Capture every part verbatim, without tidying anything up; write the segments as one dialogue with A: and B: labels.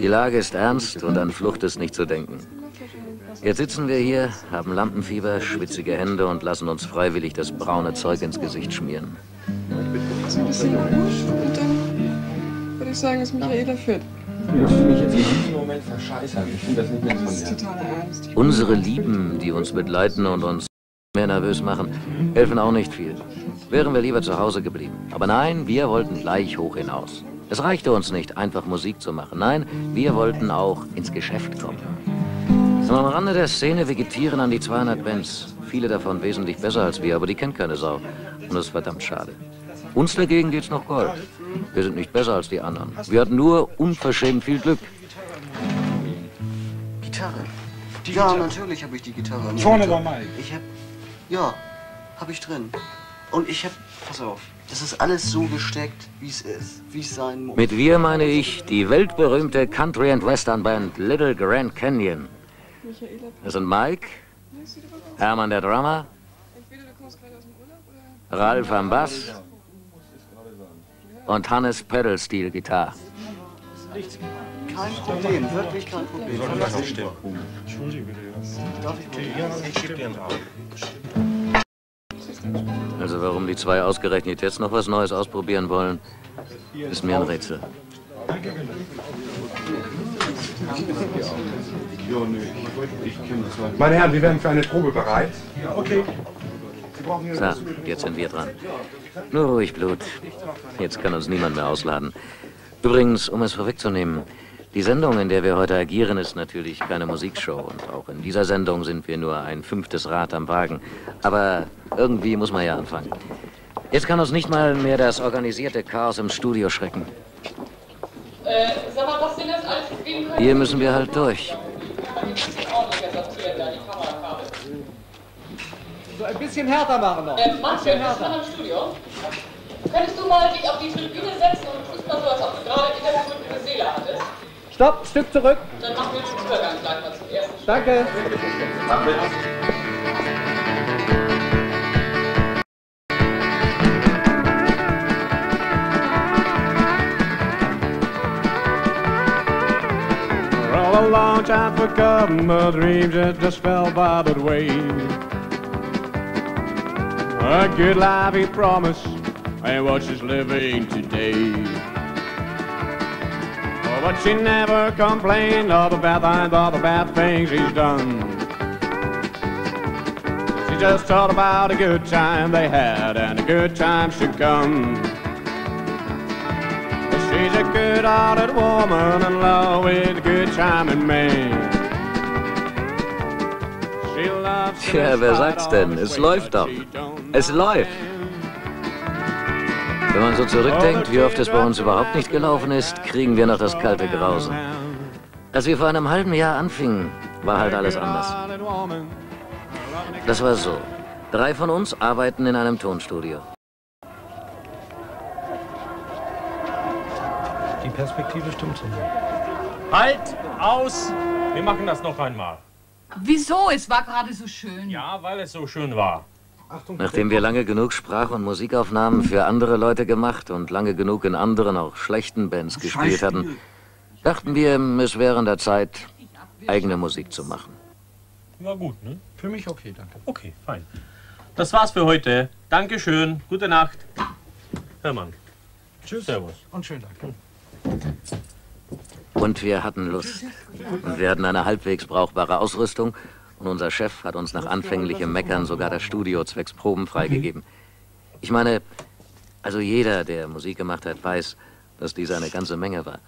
A: Die Lage ist ernst und an Flucht ist nicht zu denken. Jetzt sitzen wir hier, haben Lampenfieber, schwitzige Hände und lassen uns freiwillig das braune Zeug ins Gesicht schmieren.
B: So ein bisschen Rouge und dann würde ich sagen, ist Michaela fit.
C: Ich möchte mich jetzt in diesem Moment verscheißern. Ich finde das nicht mehr von
B: Das ist
C: mir.
B: totaler Ernst.
A: Unsere Lieben, die uns mitleiden und uns mehr nervös machen, helfen auch nicht viel. Wären wir lieber zu Hause geblieben. Aber nein, wir wollten gleich hoch hinaus. Es reichte uns nicht, einfach Musik zu machen. Nein, wir wollten auch ins Geschäft kommen. Und am Rande der Szene vegetieren an die zweihundert Bands. Viele davon wesentlich besser als wir, aber die kennt keine Sau. Und das ist verdammt schade. Uns dagegen geht's noch Gold. Wir sind nicht besser als die anderen. Wir hatten nur unverschämt viel Glück.
D: Gitarre. Die ja, Gitarre. Natürlich habe ich die Gitarre.
E: Vorne war Mike.
D: Ich hab, ja, habe ich drin. Und ich hab, pass auf, das ist alles so gesteckt, wie es ist, wie es sein muss.
A: Mit wir meine ich die weltberühmte Country- and Western-Band Little Grand Canyon. Das sind Mike, Hermann der Drummer, Ralf am Bass und Hannes Pedal-Steel Gitarre.
D: Kein Problem, wirklich kein Problem.
A: Also warum die zwei ausgerechnet jetzt noch was Neues ausprobieren wollen, ist mir ein Rätsel.
E: Meine Herren, wir werden für eine Probe bereit. Okay.
A: So, jetzt sind wir dran. Nur ruhig, Blut. Jetzt kann uns niemand mehr ausladen. Übrigens, um es vorwegzunehmen, die Sendung, in der wir heute agieren, ist natürlich keine Musikshow. Und auch in dieser Sendung sind wir nur ein fünftes Rad am Wagen. Aber irgendwie muss man ja anfangen. Jetzt kann uns nicht mal mehr das organisierte Chaos im Studio schrecken.
F: Äh, sag mal, was sind das alles?
A: Hier müssen wir halt durch.
G: So ein bisschen härter machen noch.
F: Äh, Martin, bist du noch im Studio? Könntest du mal dich auf die Tribüne setzen und tust mal so, als ob du gerade wieder eine Seele hattest?
G: Stopp, Stück zurück.
F: Dann machen wir den Übergang gleich mal zum ersten Stück.
G: Danke.
H: A long time forgotten, my dreams that just fell by the way. A good life he promised, and what she's living today. Oh, but she never complained of the bad times, all the bad things he's done. She just thought about a good time they had, and the good times to come. She's a good-hearted woman in love with a good-timing man. She loves
A: Tja, wer sagt's denn? Es läuft doch. Es läuft. Wenn man so zurückdenkt, wie oft es bei uns überhaupt nicht gelaufen ist, kriegen wir noch das kalte Grausen. Als wir vor einem halben Jahr anfingen, war halt alles anders. Das war so. Drei von uns arbeiten in einem Tonstudio.
I: Die Perspektive stimmt so nicht.
J: Halt! Aus! Wir machen das noch einmal.
K: Wieso? Es war gerade so schön.
J: Ja, weil es so schön war.
A: Nachdem wir lange genug Sprach- und Musikaufnahmen für andere Leute gemacht und lange genug in anderen, auch schlechten Bands gespielt hatten, dachten wir, es wäre an der Zeit, eigene Musik zu machen.
J: War gut, ne?
I: Für mich okay, danke.
J: Okay, fein. Das war's für heute. Dankeschön. Gute Nacht. Hermann.
I: Tschüss.
J: Servus.
I: Und schönen Dank.
A: Und wir hatten Lust. Und wir hatten eine halbwegs brauchbare Ausrüstung. Und unser Chef hat uns nach anfänglichem Meckern sogar das Studio zwecks Proben freigegeben. Ich meine, also jeder, der Musik gemacht hat, weiß, dass dies eine ganze Menge war.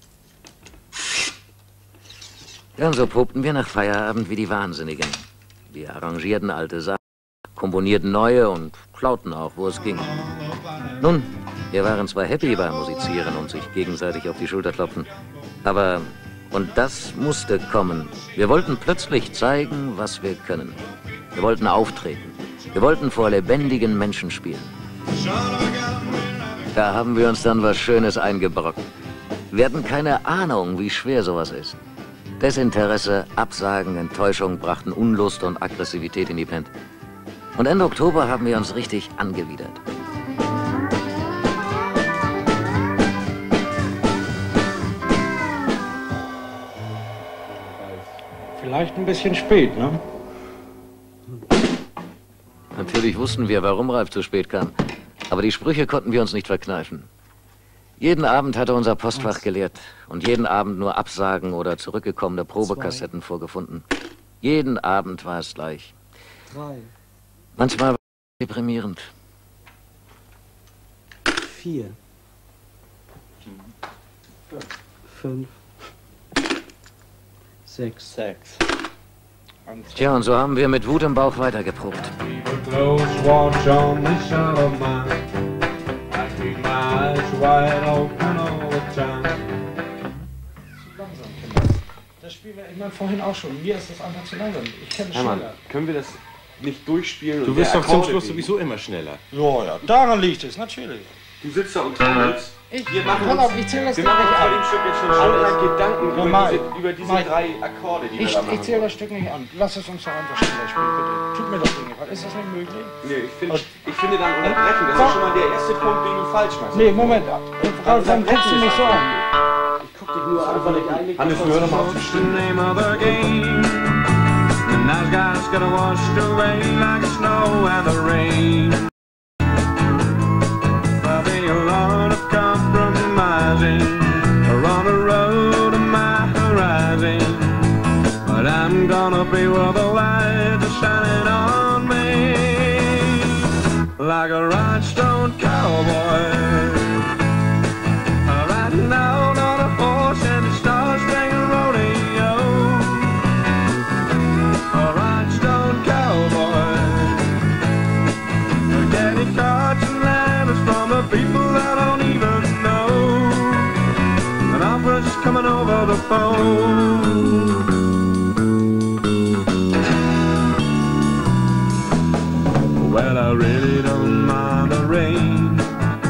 A: Ja, und so probten wir nach Feierabend wie die Wahnsinnigen. Wir arrangierten alte Sachen, komponierten neue und klauten auch, wo es ging. Nun, wir waren zwar happy beim Musizieren und sich gegenseitig auf die Schulter klopfen, aber, und das musste kommen, wir wollten plötzlich zeigen, was wir können. Wir wollten auftreten. Wir wollten vor lebendigen Menschen spielen. Da haben wir uns dann was Schönes eingebrockt. Wir hatten keine Ahnung, wie schwer sowas ist. Desinteresse, Absagen, Enttäuschung brachten Unlust und Aggressivität in die Band. Und Ende Oktober haben wir uns richtig angewidert.
I: Vielleicht ein bisschen spät, ne?
A: Natürlich wussten wir, warum Ralf zu spät kam. Aber die Sprüche konnten wir uns nicht verkneifen. Jeden Abend hatte unser Postfach geleert und jeden Abend nur Absagen oder zurückgekommene Probekassetten vorgefunden. Jeden Abend war es gleich.
D: Drei.
A: Manchmal war es deprimierend.
D: Vier. Fünf. Sechs.
I: Sechs.
A: Tja, und so haben wir mit Wut im Bauch weitergeprobt.
H: Close watch on this shot of mine. I keep my eyes wide open all the time.
I: Langsam, Kinder. Das spielen wir, ich meine, vorhin auch schon. Mir ist das einfach zu langsam. Ich kenne es
C: Hermann,
I: schneller.
C: können wir das nicht durchspielen?
E: Du
C: und
E: wirst
C: der
E: doch zum
C: Akkorde
E: Schluss
C: kriegen?
E: sowieso immer schneller.
I: Ja, ja, daran liegt es, natürlich.
C: Du sitzt da und trommelst.
I: Ich,
C: Wir machen
I: pass
C: uns,
I: auf, ich zähle das
C: wir
I: Stück
C: machen
I: nicht
C: uns bei dem
I: an.
C: Stück jetzt schon stundenlang Gedanken
I: Ja,
C: über
I: Mike,
C: diese, über diese
I: Mike.
C: drei Akkorde, die wir
I: Ich,
C: da machen.
I: ich zähle das Stück nicht an. Lass es uns doch einfach schneller spielen, bitte. Tut mir doch den Gefallen. Ist das nicht möglich?
C: Nee, ich, find, ich finde dann unterbrechen, das ist schon mal der erste Punkt, den du falsch machst.
I: Nee, Moment. Ralf, dann guckst du mich so an.
D: Ich guck dich nur an, weil ich eigentlich...
C: Hannes, hör doch mal auf.
H: What's the name of the game? The nice guys got washed away like snow and the rain. There'll be a lot of compromising on the road to my horizon, but I'm gonna be where the lights are shining on me like a rhinestone cowboy. Riding out on a horse in the star-spangled rodeo. A rhinestone cowboy. Getting cards and letters from the people I don't even know. And offers coming over the phone. Well, I really don't mind the rain.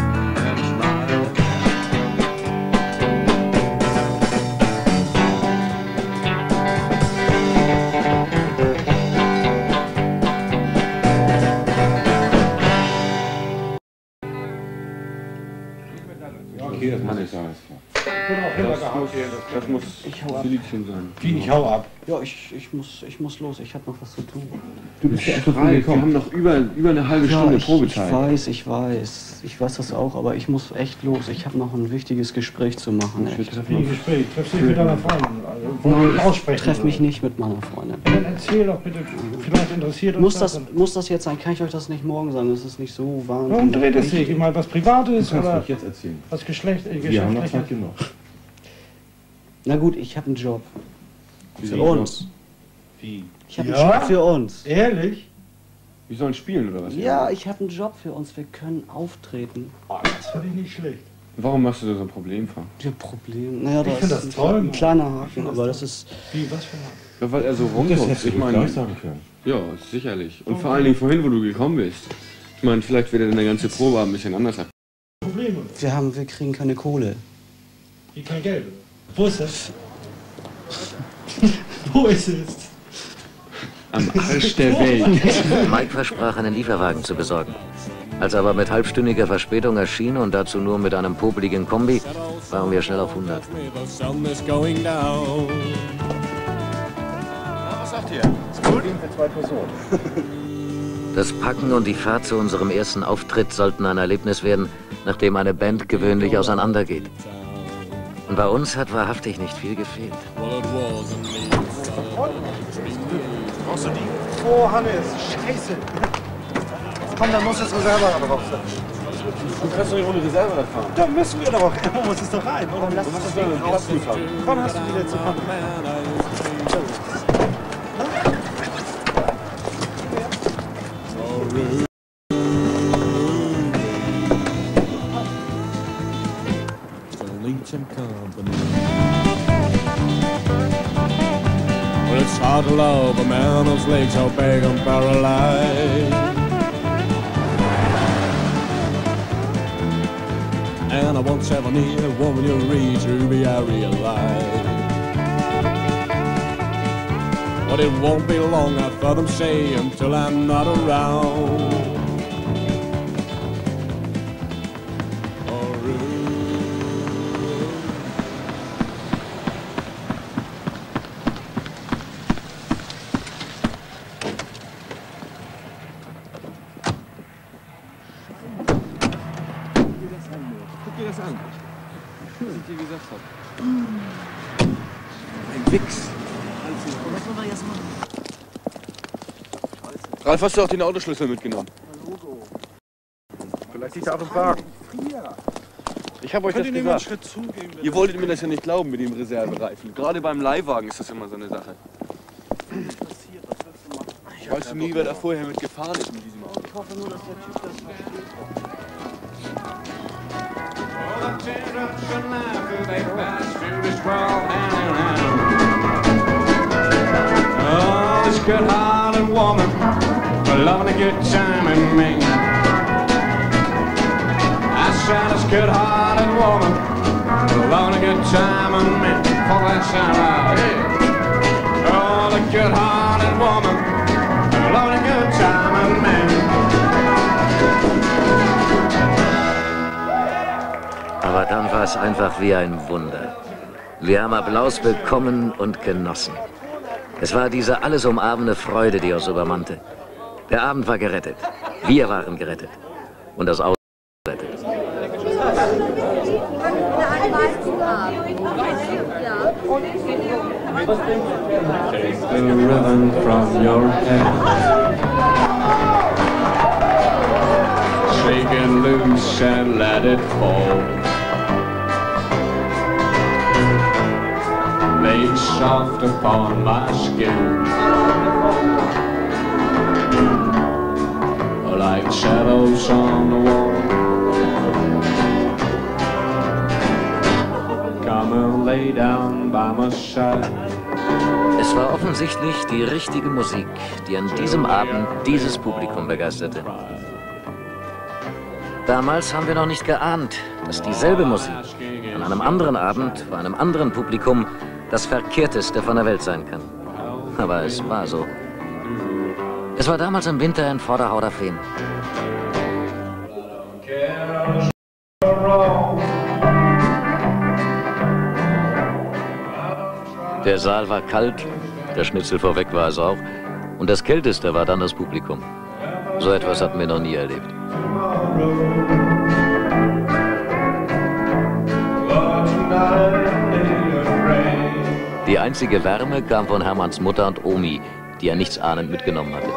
C: Okay, das kann ich sagen.
I: Ich bin auch hintergehauen hier.
C: Das muss
D: Ich hau ab.
C: Felixchen sein.
I: Wie, ich hau ab.
D: Ja, ich, ich, muss, ich muss los. Ich habe noch was zu tun.
C: Du bist ja erst frei. Wir haben noch über, über eine halbe
D: Ja,
C: Stunde
D: ich, ich
C: Probezeit.
D: weiß, ich weiß. Ich weiß das auch, aber ich muss echt los. Ich habe noch ein wichtiges Gespräch zu machen. Echt.
I: Wie ein Gespräch. Triffst du dich mit deiner Freundin? Also, wollen wir aussprechen?
D: Ich treffe mich nicht mit meiner Freundin.
I: Dann erzähl doch bitte. Vielleicht interessiert uns
D: Muss das,
I: und-
D: muss das jetzt sein? Kann ich euch das nicht morgen sagen? Das ist nicht so wahnsinnig.
I: Warum dreht es sich? Ich meine, was Privates
E: Du kannst
I: oder
E: mich jetzt erzählen.
I: was Geschlecht, äh,
E: Wir haben noch
I: Geschlechtliches?
E: Zeit genug.
D: Na gut, ich habe einen Job.
C: Wie
D: Für
C: sieht
D: uns.
E: Wie?
D: Ich habe
I: Ja?
D: einen Job für uns.
I: Ehrlich?
C: Wir sollen spielen oder was?
D: Ja, ich habe einen Job für uns. Wir können auftreten.
I: Oh, das finde ich nicht schlecht.
C: Warum machst du da so ein Problem von?
D: Ja, Problem. Naja,
I: Ich
D: das
I: find
D: ist
I: das toll,
D: ein
I: Mann.
D: kleiner
I: Ich
D: Haken,
I: find das
D: aber das
I: toll.
D: ist.
I: Wie, was für ein...
C: Ja, weil er so
E: Das
C: rumkommt.
E: hättest du
C: Ich
E: doch
C: meine,
E: gleich sagen können.
C: ja, sicherlich. Und vor allen Dingen vorhin, wo du gekommen bist. Ich meine, vielleicht wird er dann der ganze Probe ein bisschen anders ab.
I: Probleme?
D: Wir haben, wir kriegen keine Kohle.
I: Wie kein Geld. Wo ist es? Wo ist es?
C: Am Arsch der Welt.
A: Mike versprach, einen Lieferwagen zu besorgen. Als er aber mit halbstündiger Verspätung erschien und dazu nur mit einem popeligen Kombi, waren wir schnell auf hundert.
H: The sun is going down.
E: Was sagt ihr? Ist gut? Für zwei Personen.
A: Das Packen und die Fahrt zu unserem ersten Auftritt sollten ein Erlebnis werden, nachdem eine Band gewöhnlich auseinandergeht. Und bei uns hat wahrhaftig nicht viel gefehlt.
H: Well, it wasn't me.
E: Brauchst du die?
I: Oh, Hannes, scheiße. Komm, dann muss das Reserve drauf sein.
C: Du kannst doch nicht ohne Reserve da fahren.
I: Da müssen wir doch. Da muss es doch rein. Oder lass
C: Was
I: uns
C: ist
I: das
C: da
I: Ding
C: denn? Lass mich fahren.
I: Wann hast du die letzte Fahrt?
H: Well, it's hard to love a man whose legs are big and paralyzed. And I once have a near woman you reach Ruby, I realize. But it won't be long, I've heard them say, until I'm not around.
C: gesagt habe. Ein Wichs. Ralf, hast du auch den Autoschlüssel mitgenommen?
E: Vielleicht liegt er auf dem Wagen.
C: Ich habe euch das gesagt. Ihr wolltet mir das ja nicht glauben mit dem Reservereifen. Gerade beim Leihwagen ist das immer so eine Sache. Ich weiß nie, wer da vorher mit gefahren ist mit diesem Auto.
D: Ich hoffe nur, dass der Typ das versteht.
H: Oh, this good-hearted woman, loving a good time in me. I said this good-hearted woman, loving a good time in me. For that sound right here. Oh, the good-hearted woman, loving a good time in me.
A: Aber dann war es einfach wie ein Wunder. Wir haben Applaus bekommen und genossen. Es war diese alles umarmende Freude, die uns übermannte. Der Abend war gerettet. Wir waren gerettet. Und das Auto gerettet.
H: Take the ribbon from your head. Shake it loose and let it fall. Lay soft upon my skin, like shadows on the wall. Come and lay down by my side.
A: Es war offensichtlich die richtige Musik, die an diesem Abend dieses Publikum begeisterte. Damals haben wir noch nicht geahnt, dass dieselbe Musik an einem anderen Abend vor einem anderen Publikum das Verkehrteste von der Welt sein kann. Aber es war so. Es war damals im Winter in Vorderhauderfehn. Der Saal war kalt, der Schnitzel vorweg war es auch. Und das Kälteste war dann das Publikum. So etwas hatten wir noch nie erlebt. Die einzige Wärme kam von Hermanns Mutter und Omi, die er nichts ahnend mitgenommen hatte.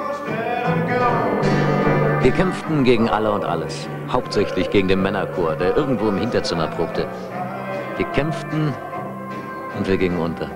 A: Wir kämpften gegen alle und alles, hauptsächlich gegen den Männerchor, der irgendwo im Hinterzimmer probte. Wir kämpften und wir gingen unter.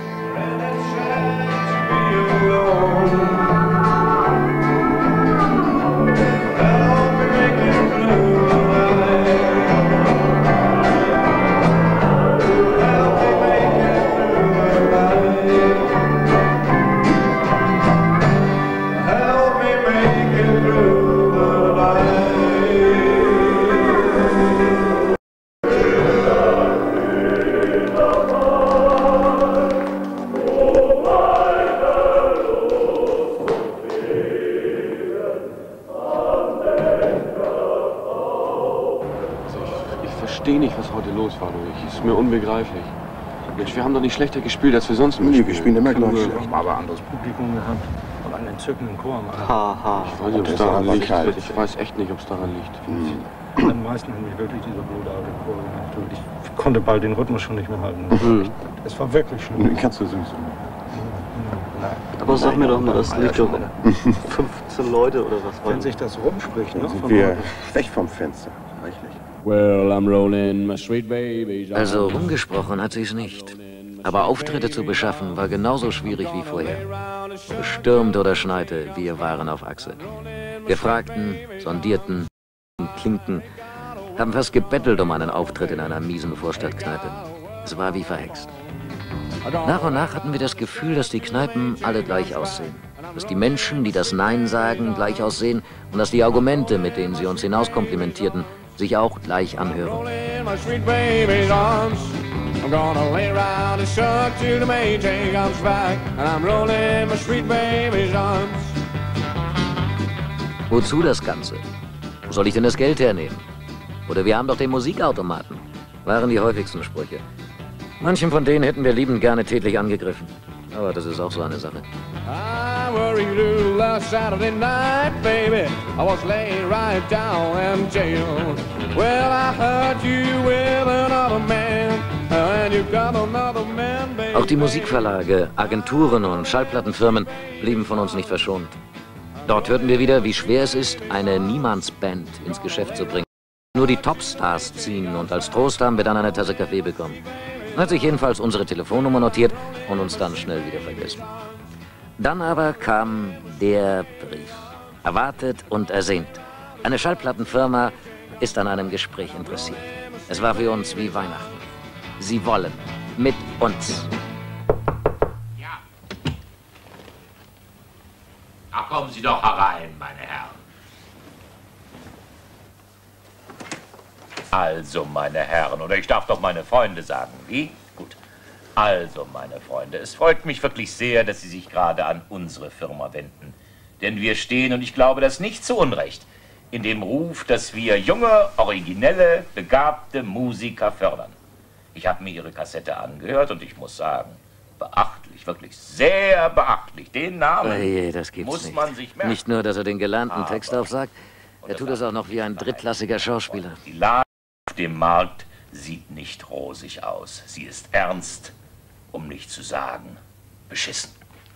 C: Ich verstehe nicht, was heute los war, du. Es ist mir unbegreiflich. Mensch, wir haben doch nicht schlechter gespielt, als wir sonst immer
E: Nee,
C: spielen.
E: wir spielen immer gleich
I: Wir
E: schlecht.
I: haben aber anderes Publikum gehabt und einen entzückenden Chor.
D: Haha.
C: Ich weiß nicht, ob
E: Das
C: es
E: ist
C: daran
E: aber
C: liegt.
E: kalt.
C: Ich weiß echt nicht, ob es daran liegt.
I: Mhm. Am meisten hat mich wirklich dieser blutartige Chor gemacht. Und ich konnte bald den Rhythmus schon nicht mehr halten.
C: Mhm.
I: Es war wirklich schlimm.
E: Den kannst du sowieso.
D: Aber sag mir doch mal, das liegt doch fünfzehn Leute oder was war
I: Wenn sich das rumspricht, ne?
E: Dann sind
I: von
E: wir
I: heute.
E: weg vom Fenster. Reichlich.
H: Well, I'm rolling my sweet baby's arms.
A: Also rumgesprochen hat sie's nicht. Aber Auftritte zu beschaffen war genauso schwierig wie vorher. Stürmte oder schneite, wir waren auf Achse. Wir fragten, sondierten, klinkten, haben fast gebettelt um einen Auftritt in einer miesen Vorstadtkneipe. Es war wie verhext. Nach und nach hatten wir das Gefühl, dass die Kneipen alle gleich aussehen. Dass die Menschen, die das Nein sagen, gleich aussehen und dass die Argumente, mit denen sie uns hinauskomplimentierten, sich auch gleich anhören.
H: My sweet baby's arms. I'm gonna lay round and shuck till the Maytag comes back. And I'm rolling my sweet baby's arms.
A: Wozu das Ganze? Wo soll ich denn das Geld hernehmen? Oder wir haben doch den Musikautomaten, waren die häufigsten Sprüche. Manchen von denen hätten wir liebend gerne tätlich angegriffen. Aber das ist auch so eine Sache.
H: I worried you last Saturday night, baby. I was laying right down in jail. Well, I heard you with another man.
A: Auch die Musikverlage, Agenturen und Schallplattenfirmen blieben von uns nicht verschont. Dort hörten wir wieder, wie schwer es ist, eine Niemandsband ins Geschäft zu bringen. Nur die Topstars ziehen und als Trost haben wir dann eine Tasse Kaffee bekommen. Hat sich jedenfalls unsere Telefonnummer notiert und uns dann schnell wieder vergessen. Dann aber kam der Brief. Erwartet und ersehnt. Eine Schallplattenfirma ist an einem Gespräch interessiert. Es war für uns wie Weihnachten. Sie wollen mit uns.
L: Ja. Ach, kommen Sie doch herein, meine Herren. Also, meine Herren, oder ich darf doch meine Freunde sagen, wie? Gut. Also, meine Freunde, es freut mich wirklich sehr, dass Sie sich gerade an unsere Firma wenden. Denn wir stehen, und ich glaube, das nicht zu Unrecht, in dem Ruf, dass wir junge, originelle, begabte Musiker fördern. Ich habe mir Ihre Kassette angehört und ich muss sagen, beachtlich, wirklich sehr beachtlich. Den Namen
A: Oje, das gibt's
L: muss
A: nicht.
L: man sich merken.
A: Nicht nur, dass er den gelernten
L: Aber
A: Text aufsagt, er tut es auch noch wie ein drittklassiger Schauspieler.
L: Die Lage auf dem Markt sieht nicht rosig aus. Sie ist ernst, um nicht zu sagen, beschissen.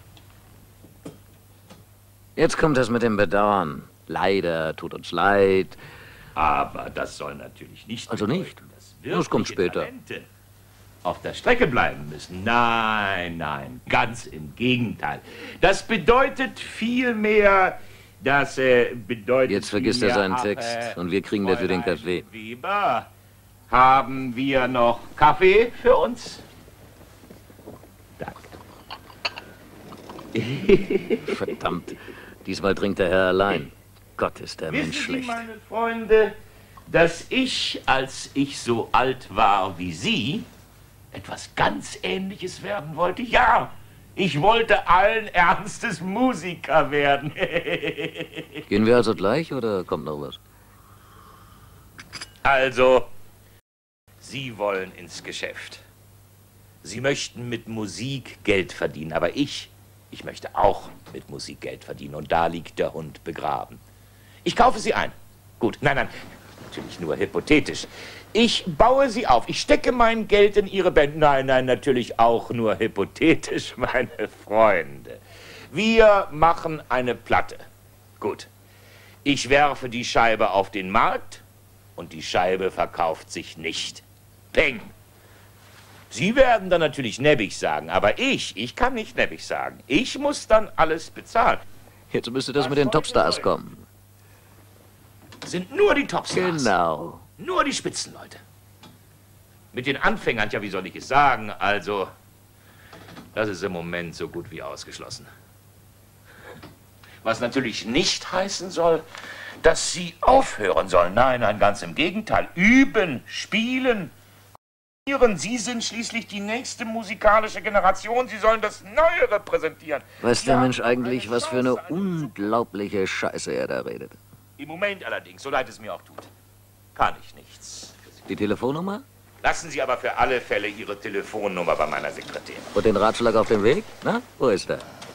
A: Jetzt kommt das mit dem Bedauern. Leider, tut uns leid.
L: Aber das soll natürlich nicht
A: Also nicht.
L: bedeuten, dass
A: Das kommt
L: wirkliche
A: später.
L: Talente auf der Strecke bleiben müssen. Nein, nein, ganz im Gegenteil. Das bedeutet vielmehr, das äh, bedeutet
A: Jetzt vergisst er seinen
L: ach,
A: Text
L: äh,
A: und wir kriegen dafür den
L: Fräulein
A: Kaffee.
L: Weber, haben wir noch Kaffee für uns?
A: Verdammt, diesmal trinkt der Herr allein. Gott, ist der Mensch
L: Wissen Sie,
A: schlecht.
L: meine Freunde, dass ich, als ich so alt war wie Sie, etwas ganz Ähnliches werden wollte? Ja, ich wollte allen Ernstes Musiker werden.
A: Gehen wir also gleich oder kommt noch was?
L: Also, Sie wollen ins Geschäft. Sie möchten mit Musik Geld verdienen, aber ich, ich möchte auch mit Musik Geld verdienen und da liegt der Hund begraben. Ich kaufe Sie ein. Gut, nein, nein, natürlich nur hypothetisch. Ich baue Sie auf, ich stecke mein Geld in Ihre Band. Nein, nein, natürlich auch nur hypothetisch, meine Freunde. Wir machen eine Platte. Gut. Ich werfe die Scheibe auf den Markt und die Scheibe verkauft sich nicht. Peng. Sie werden dann natürlich nebbig sagen, aber ich, ich kann nicht nebbig sagen. Ich muss dann alles bezahlen.
A: Jetzt müsste das mit den Topstars kommen.
L: Sind nur die Topstars.
A: Genau.
L: Nur die Spitzenleute. Mit den Anfängern, ja, wie soll ich es sagen? Also, das ist im Moment so gut wie ausgeschlossen. Was natürlich nicht heißen soll, dass Sie aufhören sollen. Nein, nein, ganz im Gegenteil. Üben, spielen. Sie sind schließlich die nächste musikalische Generation. Sie sollen das Neue repräsentieren.
A: Weiß der Mensch eigentlich, was für eine unglaubliche Scheiße er da redet?
L: Im Moment allerdings, so leid es mir auch tut, kann ich nichts.
A: Die Telefonnummer?
L: Lassen Sie aber für alle Fälle Ihre Telefonnummer bei meiner Sekretärin.
A: Und den Ratschlag auf dem Weg? Na, wo ist er?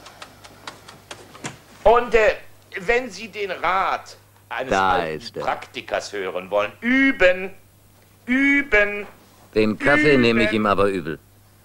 L: Und äh, wenn Sie den Rat eines
A: Da
L: alten
A: ist er.
L: Praktikers hören wollen, üben, üben.
A: Den Kaffee nehme ich ihm aber übel.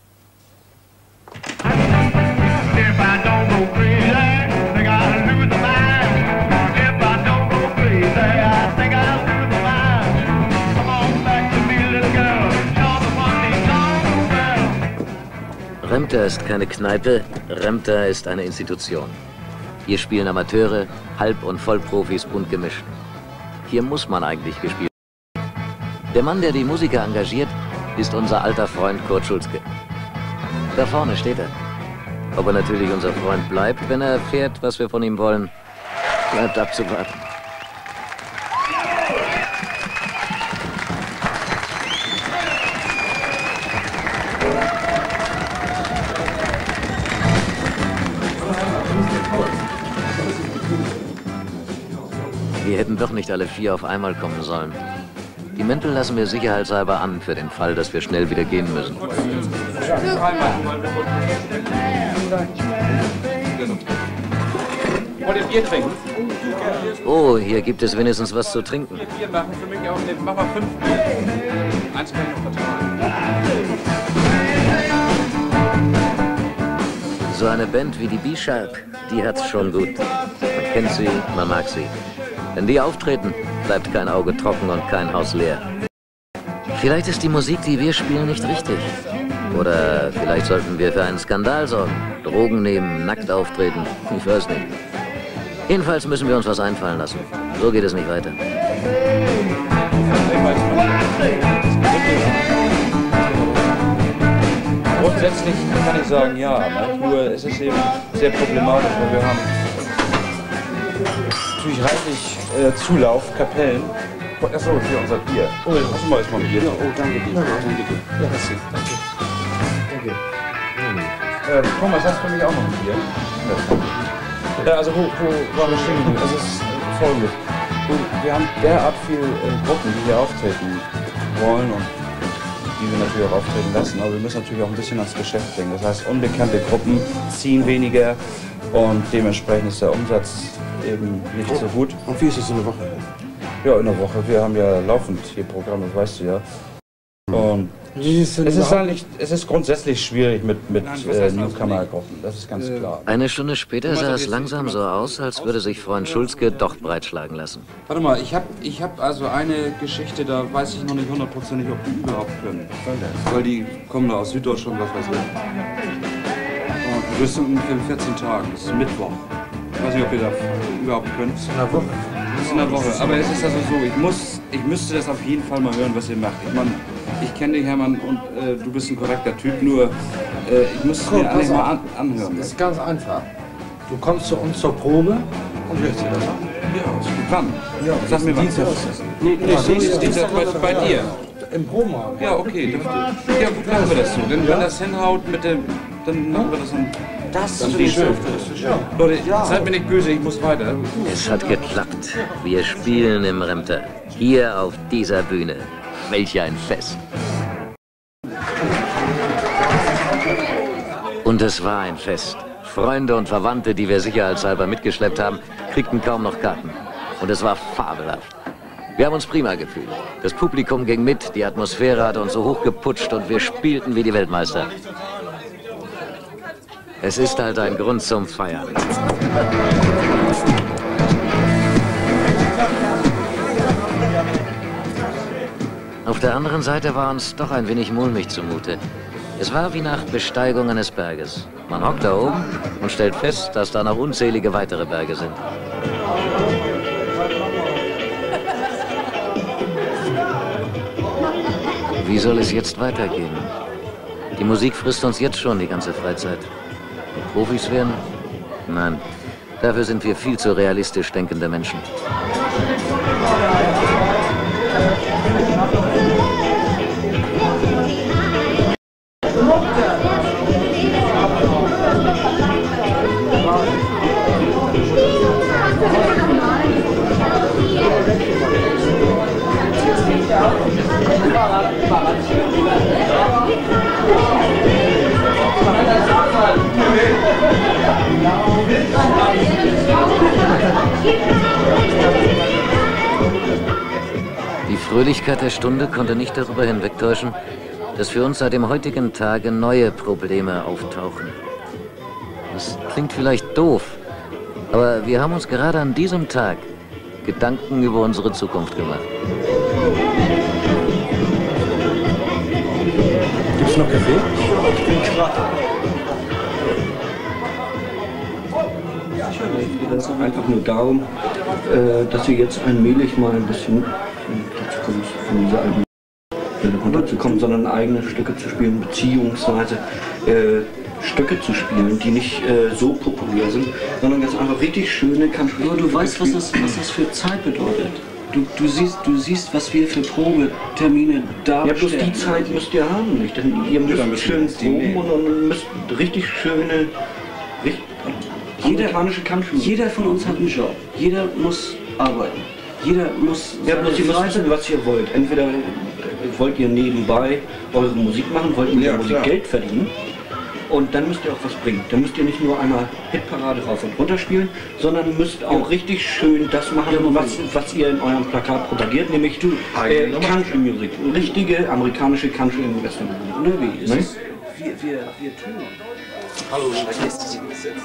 A: Remter ist keine Kneipe, Remter ist eine Institution. Hier spielen Amateure, Halb- und Vollprofis bunt gemischt. Hier muss man eigentlich gespielt werden. Der Mann, der die Musiker engagiert, ist unser alter Freund Kurt Schulzke. Da vorne steht er. Ob er natürlich unser Freund bleibt, wenn er erfährt, was wir von ihm wollen, bleibt abzuwarten. Wir hätten doch nicht alle vier auf einmal kommen sollen. Die Mäntel lassen wir sicherheitshalber an, für den Fall, dass wir schnell wieder gehen müssen.
I: Wollt ihr Bier trinken?
A: Oh, hier gibt es wenigstens was zu trinken.
C: Bier machen für mich auch. Mach mal fünf Bier. Eins kann ich noch vertragen.
A: So eine Band wie die B-Sharp, die hat's schon gut. Man kennt sie, man mag sie. Wenn die auftreten, bleibt kein Auge trocken und kein Haus leer. Vielleicht ist die Musik, die wir spielen, nicht richtig. Oder vielleicht sollten wir für einen Skandal sorgen. Drogen nehmen, nackt auftreten, ich weiß nicht. Jedenfalls müssen wir uns was einfallen lassen. So geht es nicht weiter.
M: Grundsätzlich kann ich sagen, ja, nur es ist eben sehr problematisch, weil wir haben natürlich reichlich äh, Zulauf, Kapellen. Achso, hier unser Bier. Oh, hast du mal erstmal ein Bier? Ja, oh, danke dir. Ja, danke dir. Ja, das ist danke. Danke. Äh, Thomas, hast du für mich auch noch ein Bier? Ja, also wo, wo waren wir stehen geblieben? Also es ist folgendes. Wir haben derart viele äh, Gruppen, die hier auftreten wollen und die wir natürlich auch auftreten lassen, aber wir müssen natürlich auch ein bisschen ans Geschäft denken. Das heißt, unbekannte Gruppen ziehen weniger und dementsprechend ist der Umsatz eben nicht so gut.
E: Und wie ist es in der Woche?
M: Ja, in der Woche. Wir haben ja laufend hier Programme, das weißt du ja. Und es ist eigentlich, es ist grundsätzlich schwierig mit, mit äh, Newcomer-Gruppen, das ist ganz klar.
A: Eine Stunde später sah es langsam so aus, als würde sich Freund Schulzke doch breitschlagen lassen.
M: Warte mal, ich habe ich hab also eine Geschichte, da weiß ich noch nicht hundertprozentig, ob die überhaupt können. Weil die kommen da aus Süddeutschland, was weiß ich. Und das sind ungefähr in vierzehn Tagen, das ist Mittwoch. Ich weiß nicht, ob ihr da überhaupt könnt. Das ist in der Woche. Das ist in der Woche, aber es ist also so, ich, muss, ich müsste das auf jeden Fall mal hören, was ihr macht. Ich meine, ich kenne dich, Hermann, und äh, du bist ein korrekter Typ, nur äh, ich muss es mir eigentlich mal an, anhören.
I: Das ist ganz einfach. Du kommst zu uns zur Probe und hörst dir das an.
M: Ja, wann? Ja, sag mir was. Nee, nee, nächstes Dienstag bei, bei dir.
I: Im Probenraum.
M: Ja, okay. Dann, ja, gut, machen wir das so. Denn, wenn das hinhaut mit dem, dann machen wir das dann.
I: Das ist schön.
M: Ja. Leute, ja. Seid mir nicht böse, ich muss weiter.
A: Es hat geklappt. Wir spielen im Remter. Hier auf dieser Bühne. Welch ein Fest. Und es war ein Fest. Freunde und Verwandte, die wir sicherheitshalber mitgeschleppt haben, kriegten kaum noch Karten. Und es war fabelhaft. Wir haben uns prima gefühlt. Das Publikum ging mit, die Atmosphäre hat uns so hoch geputscht und wir spielten wie die Weltmeister. Es ist halt ein Grund zum Feiern. Auf der anderen Seite war uns doch ein wenig mulmig zumute. Es war wie nach Besteigung eines Berges. Man hockt da oben und stellt fest, dass da noch unzählige weitere Berge sind. Wie soll es jetzt weitergehen? Die Musik frisst uns jetzt schon die ganze Freizeit. Und Profis werden? Nein, dafür sind wir viel zu realistisch denkende Menschen. Die Fröhlichkeit der Stunde konnte nicht darüber hinwegtäuschen, dass für uns seit dem heutigen Tage neue Probleme auftauchen. Das klingt vielleicht doof, aber wir haben uns gerade an diesem Tag Gedanken über unsere Zukunft gemacht.
M: Gibt's noch Kaffee?
I: Ich bin gerade.
N: Es geht also einfach nur darum, äh, dass wir jetzt allmählich mal ein bisschen von dieser alten runterzukommen, sondern eigene Stücke zu spielen, beziehungsweise äh, Stücke zu spielen, die nicht äh, so populär sind, sondern ganz einfach richtig schöne Country.
D: Aber du weißt, was das, was das für Zeit bedeutet. Du, du, siehst, du siehst, was wir für Probetermine da
N: Ja, bloß die Zeit müsst ihr haben, nicht? Denn ihr müsst ja, schön proben und dann müsst richtig schöne, richtig amerikanische Country.
D: Jeder von uns hat einen Job. Jeder muss arbeiten. Jeder muss...
N: Ja, bloß ihr müsst wissen, was ihr wollt. Entweder wollt ihr nebenbei eure Musik machen, wollt ihr mit
D: ja,
N: der Musik
D: klar.
N: Geld verdienen, Und dann müsst ihr auch was bringen. Dann müsst ihr nicht nur einmal Hitparade rauf und runter spielen, sondern müsst auch ja. richtig schön das machen, was, was ihr in eurem Plakat propagiert, nämlich du, äh, Country Music. Richtige amerikanische Country und Western Musik. Oder wie? Ne?
D: Wir, wir, wir tun.
C: Hallo,
D: da gehst du sie gesetzt.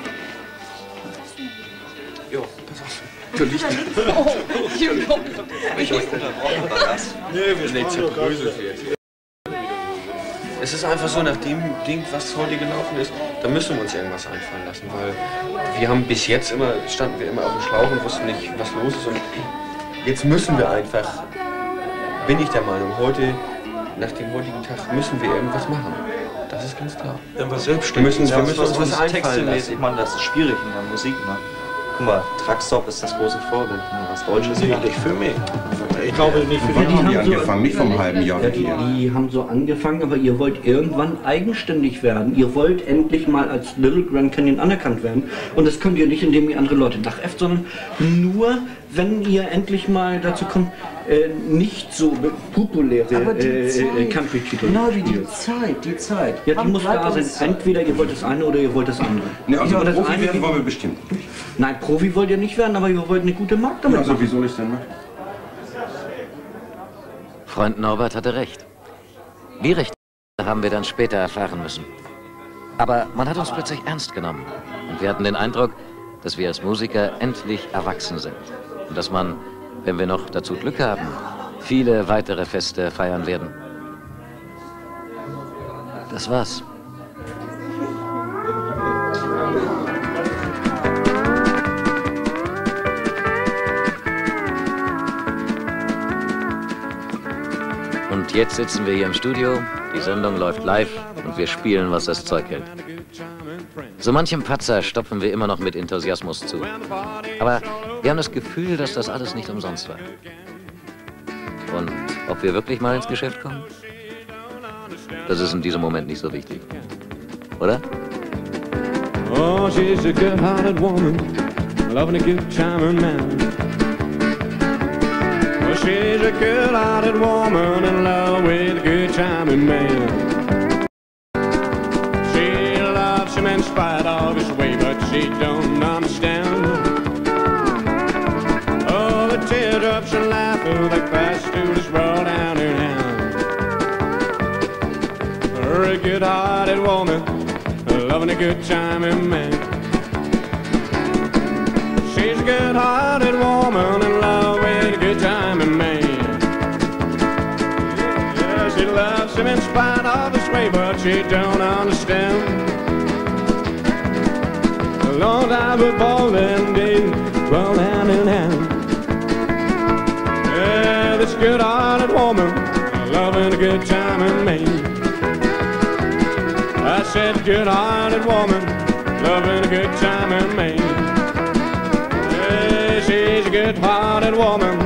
C: Jo, pass auf. Du Licht.
F: Oh,
D: ich euch unterbrochen oder was?
C: Nee, wir sind nicht zerbröselt jetzt. Es ist einfach so, nach dem Ding, was heute gelaufen ist, da müssen wir uns irgendwas einfallen lassen, weil wir haben bis jetzt immer, standen wir immer auf dem Schlauch und wussten nicht, was los ist. Und jetzt müssen wir einfach, bin ich der Meinung, heute, nach dem heutigen Tag, müssen wir irgendwas machen. Das ist ganz klar.
O: Irgendwas Selbstständiges.
C: Wir müssen,
O: ja,
C: wir müssen uns was einfallen lassen.
O: Ich meine, das ist schwierig in der Musik, ne? Guck mal, Truckstop ist das große Vorbild, was Deutsches.
I: Nee, nicht für mich. Ich glaube nicht für
E: mich.
N: Die haben
E: die
N: so
E: angefangen, nicht vom halben Jahr.
N: Ja, die, die haben so angefangen, aber ihr wollt irgendwann eigenständig werden. Ihr wollt endlich mal als Little Grand Canyon anerkannt werden. Und das könnt ihr nicht, indem ihr andere Leute nachäfft, sondern nur, wenn ihr endlich mal dazu kommt, äh, nicht so populäre äh, Country-Titel.
D: Genau wie die Zeit, die Zeit.
N: Ja, die muss da sein. Entweder ihr wollt das eine oder ihr wollt das andere.
E: Ja, also
N: das
E: Profi
N: eine
E: werden wollen wir bestimmt.
N: Nein, Profi wollt ihr nicht werden, aber ihr wollt eine gute Markt damit
E: machen.
N: Also
E: wie soll ich denn machen?
A: Freund Norbert hatte recht. Wie recht haben wir dann später erfahren müssen. Aber man hat uns plötzlich ernst genommen. Und wir hatten den Eindruck, dass wir als Musiker endlich erwachsen sind. Und dass man, wenn wir noch dazu Glück haben, viele weitere Feste feiern werden. Das war's. Und jetzt sitzen wir hier im Studio, die Sendung läuft live und wir spielen, was das Zeug hält. So manchem Patzer stopfen wir immer noch mit Enthusiasmus zu. Aber wir haben das Gefühl, dass das alles nicht umsonst war. Und ob wir wirklich mal ins Geschäft kommen? Das ist in diesem Moment nicht so wichtig. Oder?
H: Oh, she's a good-hearted woman, loving a good charming man. Well, she's a good-hearted woman in love with a good charming man. She loves him in spite of his way, but she don't understand. Oh, the teardrops and laughter that pass through this world down her hand. Her a good-hearted woman, loving a good charming man. She's a good-hearted woman in love with a good timing man. Yeah, she loves him in spite of his way, but she don't understand. A long time before then, they run hand in hand. Yeah, this good-hearted woman loving a good timing man. I said good-hearted woman, loving a good timing man. Yeah, she's a good-hearted woman,